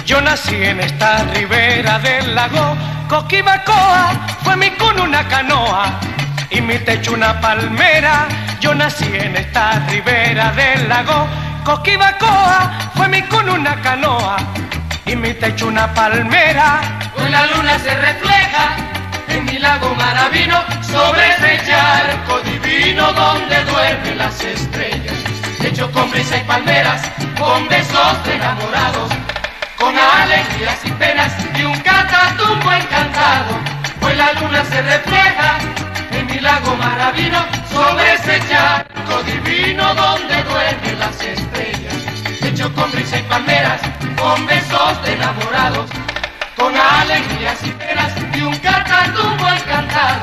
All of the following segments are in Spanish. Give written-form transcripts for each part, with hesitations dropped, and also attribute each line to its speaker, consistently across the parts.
Speaker 1: Yo nací en esta ribera del lago Coquibacoa, fue mi cuna una canoa y mi techo una palmera. Yo nací en esta ribera del lago Coquibacoa, fue mi cuna una canoa y mi techo una palmera.
Speaker 2: Hoy la luna se refleja en mi lago Maravino, sobre ese charco divino donde duermen las estrellas, hecho con brisa y palmeras, con besos de enamorados, con alegrías y penas y un catatumbo encantado. Hoy la luna se refleja en mi lago Maravino, sobre ese charco divino donde duermen las estrellas, hecho con brisa y palmeras, con besos de enamorados, con alegrías y penas y un catatumbo encantado.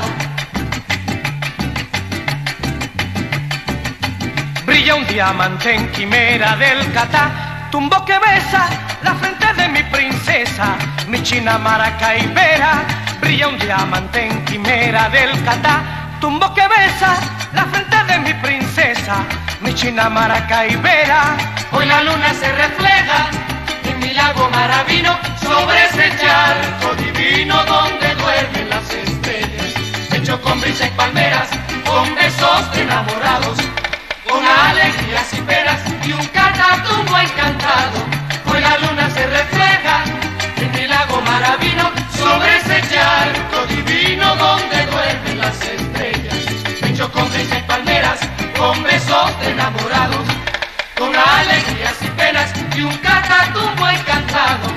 Speaker 1: Brilla un diamante en quimera del Catatumbo que besa la frente de mi princesa, mi china maracaibera. Brilla un diamante en quimera del Catatumbo que besa la frente de mi princesa, mi china maracaibera.
Speaker 2: Hoy la luna se refleja en mi lago Maravino, sobre ese charco divino donde duermen las estrellas, hecho con brisa y palmeras, con besos de enamorados, con alegrías y penas y un catatumbo encantado. Hoy la luna se refleja en mi lago Maravino, sobre ese charco divino donde duermen las estrellas, hecho con brisa y palmeras, con besos de enamorados, con alegrías y penas y un catatumbo encantado.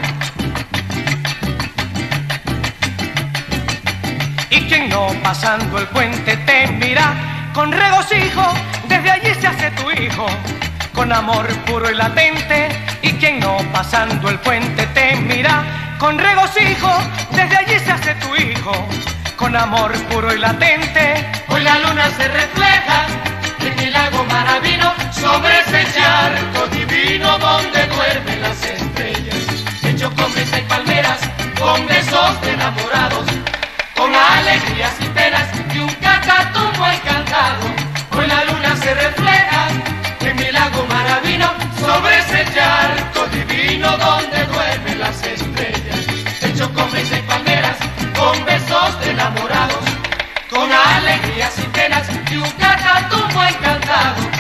Speaker 1: Y quien no pasando el puente te mira con regocijo, desde allí se hace tu hijo, con amor puro y latente. Y quien no pasando el puente te mira con regocijo, desde allí se hace tu hijo, con amor puro y latente.
Speaker 2: Hoy la luna se refleja en mi lago Maravino, sobre ese charco divino donde duermen las estrellas, hecho con brisa y palmeras, con besos de enamorados, con alegrías y penas y un catatumbo encantado. Hoy la luna se refleja en mi lago Maravino, sobre ese charco divino donde duermen las estrellas, hecho con brisa y palmeras, con besos de enamorados, con alegrías y penas y un catatumbo encantado.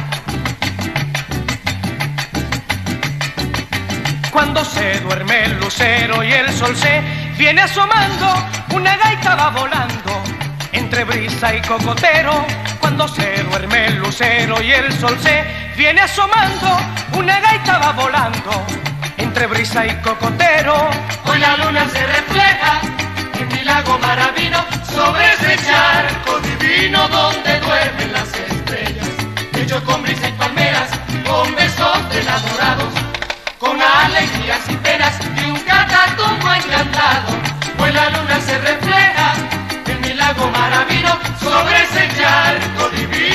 Speaker 1: Cuando se duerme el lucero y el sol se viene asomando, una gaita va volando entre brisa y cocotero. Cuando se duerme el lucero y el sol se viene asomando, una gaita va volando entre brisa y cocotero.
Speaker 2: Hoy la luna se refleja en mi lago Maravino, sobre ese charco divino donde duermen las estrellas, hecho con brisa y palmeras, con besos de enamorados, con alegrías y penas y un catatumbo encantado. Hoy la luna se refleja en mi lago Maravino, sobre ese charco divino